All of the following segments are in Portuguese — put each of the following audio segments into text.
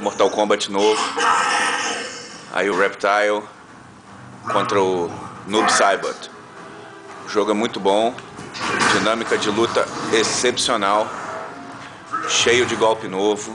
Mortal Kombat novo. Aí o Reptile contra o Noob Saibot. O jogo é muito bom, dinâmica de luta excepcional, cheio de golpe novo.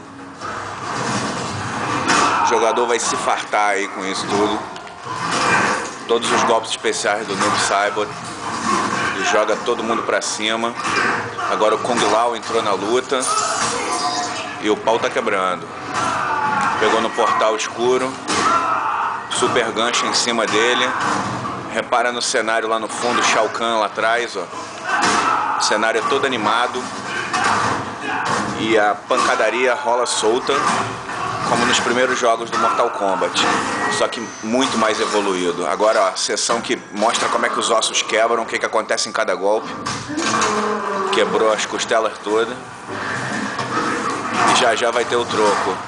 O jogador vai se fartar aí com isso tudo. Todos os golpes especiais do Noob Saibot. Ele joga todo mundo pra cima. Agora o Kung Lao entrou na luta e o pau tá quebrando. Pegou no portal escuro. Super gancho em cima dele. Repara no cenário lá no fundo, Shao Kahn lá atrás, ó. O cenário é todo animado. E a pancadaria rola solta, como nos primeiros jogos do Mortal Kombat. Só que muito mais evoluído. Agora, ó, a sessão que mostra como é que os ossos quebram, o que acontece em cada golpe. Quebrou as costelas todas. E já vai ter o troco.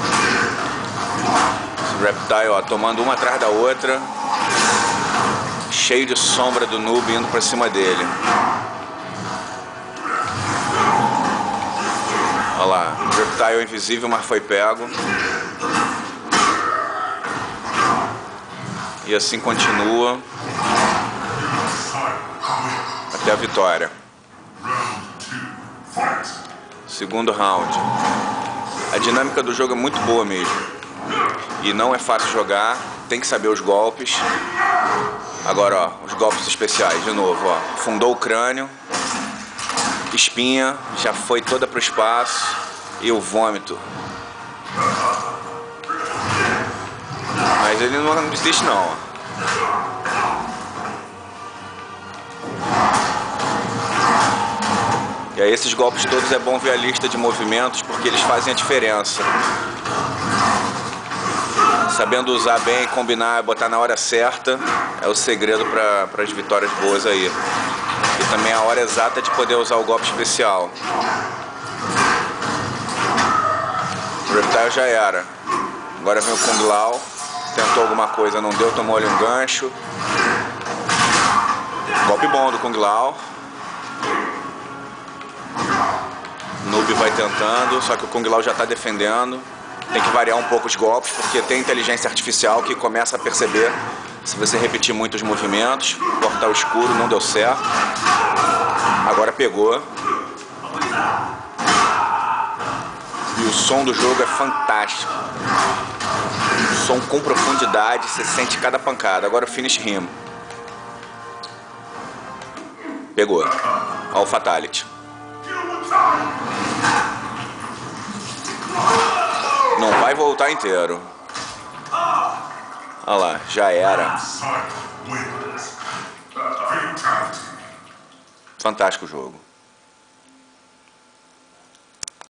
Reptile, ó, tomando uma atrás da outra, cheio de sombra do Noob indo pra cima dele. Olha lá, o Reptile é invisível, mas foi pego. E assim continua até a vitória. Segundo round. A dinâmica do jogo é muito boa mesmo. E não é fácil jogar, tem que saber os golpes. Agora, ó, os golpes especiais, de novo, ó. Fundou o crânio, espinha, já foi toda pro espaço. E o vômito. Mas ele não desiste não, ó. E aí esses golpes todos é bom ver a lista de movimentos, porque eles fazem a diferença. Sabendo usar bem, combinar, botar na hora certa, é o segredo para as vitórias boas aí. E também a hora exata de poder usar o golpe especial. O Reptile já era. Agora vem o Kung Lao. Tentou alguma coisa, não deu, tomou-lhe um gancho. Golpe bom do Kung Lao. Noob vai tentando, só que o Kung Lao já está defendendo. Tem que variar um pouco os golpes, porque tem inteligência artificial que começa a perceber se você repetir muitos movimentos. Portal escuro, não deu certo. Agora pegou. E o som do jogo é fantástico. Som com profundidade, você sente cada pancada. Agora o finish him. Pegou. Olha o Fatality. Não vai voltar inteiro. Olha lá, já era. Fantástico o jogo.